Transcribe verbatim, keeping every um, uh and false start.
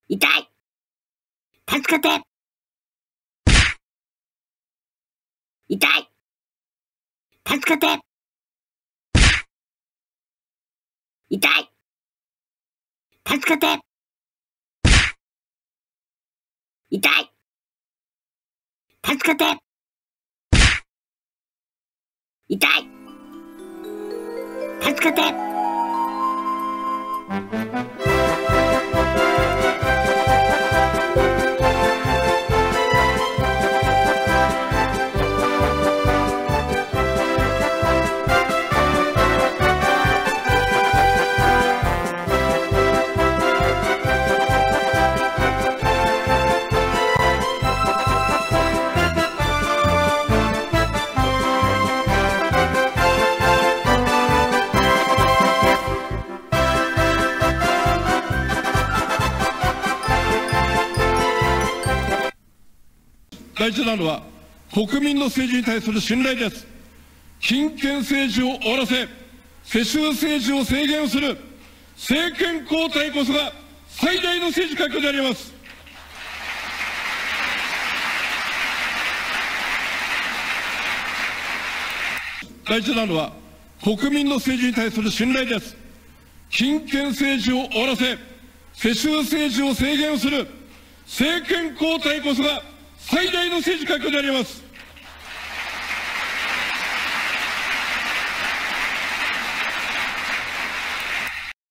痛い。助けて。痛い。助けて。痛い。助けて。痛い。助けて。痛い。助けて。 大事なのは国民の政治に対する信頼です。金権政治を終わらせ、世襲政治を制限する政権交代こそが最大の政治改革であります。大事なのは国民の政治に対する信頼です。金権政治を終わらせ、世襲政治を制限する政権交代こそが最大の政治改革であります。